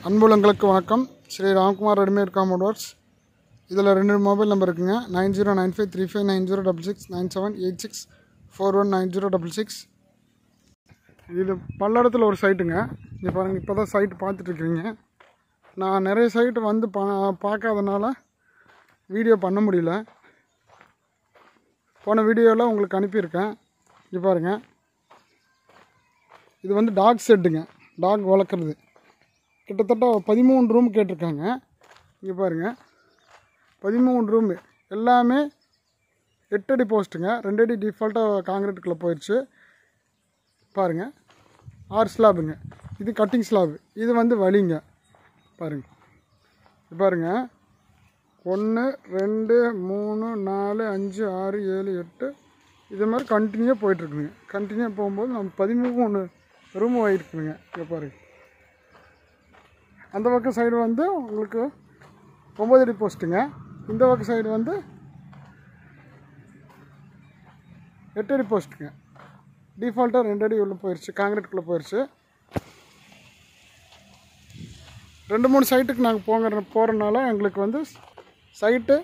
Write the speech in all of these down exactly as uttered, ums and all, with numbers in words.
அன்புள்ளங்களுக்கு வணக்கம். Shri Ramkumar readymade compound works. இதில் ரெண்டு மொபைல் நம்பர் இருக்குங்க. Nine zero nine five three five nine zero double six nine seven eight six four one nine zero double six. இது பல்லடத்தில் ஒரு சைட்டுங்க. இங்கே பாருங்கள், இப்போ தான் சைட்டு பார்த்துட்ருக்குறீங்க. நான் நிறைய சைட்டு வந்து பா பார்க்காதனால வீடியோ பண்ண முடியல. போன வீடியோவில் உங்களுக்கு அனுப்பியிருக்கேன். இங்கே பாருங்கள், இது வந்து டாக் செட்டுங்க. டாக் வளர்க்குறது. கிட்டத்தட்ட பதிமூணு ரூம் கேட்டிருக்காங்க. இங்கே பாருங்கள், பதிமூணு ரூமு எல்லாமே எட்டு அடி போஸ்ட்டுங்க. ரெண்டு அடி டிஃபால்ட்டாக காங்கிரீட்டுக்குள்ளே போயிடுச்சு. பாருங்கள், ஆறு ஸ்லாபுங்க. இது கட்டிங் ஸ்லாபு. இது வந்து வலிங்க. பாருங்கள், இது பாருங்கள், ஒன்று ரெண்டு மூணு நாலு அஞ்சு ஆறு ஏழு எட்டு இது மாதிரி கண்டினியூவாக போயிட்டுருக்குங்க. கண்டினியூவாக போகும்போது நம்ம பதிமூணு ரூம் ஆகிருக்குதுங்க. இங்கே பாருங்கள், அந்த பக்கம் சைடு வந்து உங்களுக்கு ஒம்பது அடி போஸ்ட்டுங்க. இந்த பக்கம் சைடு வந்து எட்டு அடி போஸ்ட்டுங்க. டிஃபால்ட்டாக ரெண்டு அடி உள்ளே போயிடுச்சு, காங்கிரீட்டுக்குள்ளே போயிடுச்சு. ரெண்டு மூணு சைட்டுக்கு நாங்கள் போகிற போகிறனால எங்களுக்கு வந்து சைட்டு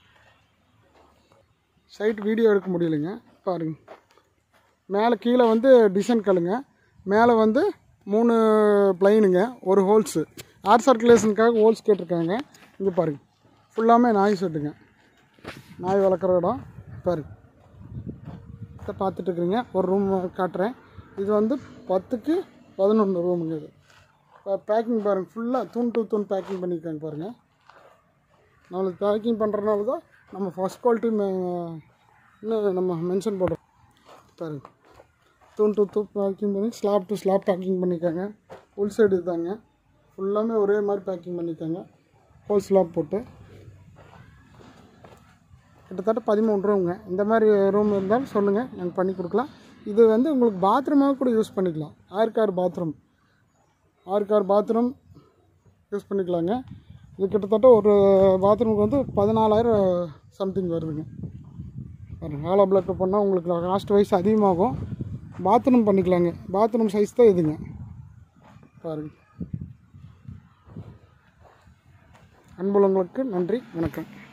சைட் வீடியோ எடுக்க முடியலைங்க. பாருங்கள், மேலே கீழே வந்து டிசைன் கல்லுங்க. மேலே வந்து மூணு பிளைனுங்க, ஒரு ஹோல்ஸு. ஏர் சர்க்குலேஷனுக்காக ஹோல்ஸ் கேட்டிருக்காங்க. இங்கே பாருங்கள், ஃபுல்லாமே நாய் செட்டுங்க. நாய் வளர்க்குற இடம். பாருங்கள், இதை பார்த்துட்ருக்குறீங்க. ஒரு ரூம் காட்டுறேன். இது வந்து பத்துக்கு பதினொன்று ரூமுங்க. இது இப்போ பேக்கிங் பாருங்கள், ஃபுல்லாக தூண் டூ தூண் பேக்கிங் பண்ணியிருக்காங்க. பாருங்கள், நம்மளுக்கு பேக்கிங் பண்ணுறதுனால தான் நம்ம ஃபஸ்ட் குவாலிட்டி இன்னும் நம்ம மென்ஷன் பண்ணுறோம். பாருங்கள், தூண் டூ தூ பேக்கிங் பண்ணி ஸ்லாப் டு ஸ்லாப் பேக்கிங் பண்ணியிருக்காங்க. உள் சைடு இதுதாங்க, ஃபுல்லாமே ஒரே மாதிரி பேக்கிங் பண்ணியிருக்காங்க. ஹோல் ஸ்லாப் போட்டு கிட்டத்தட்ட பதிமூணு ரூமுங்க. இந்த மாதிரி ரூம் இருந்தாலும் சொல்லுங்கள், நாங்கள் பண்ணி கொடுக்கலாம். இது வந்து உங்களுக்கு பாத்ரூமாக கூட யூஸ் பண்ணிக்கலாம். ஆறு கார் பாத்ரூம் ஆறு கார் பாத்ரூம் யூஸ் பண்ணிக்கலாங்க. இது கிட்டத்தட்ட ஒரு பாத்ரூமுக்கு வந்து பதினாலாயிரம் சம்திங் வருதுங்க. பாருங்கள், ஹாலோ பிளாக் பண்ணால் உங்களுக்கு காஸ்ட் வைஸ் அதிகமாகும். பாத்ரூம் பண்ணிக்கலாங்க. பாத்ரூம் சைஸ் தான் இதுங்க. பாருங்கள், அன்புள்ளங்களுக்கு நன்றி, வணக்கம்.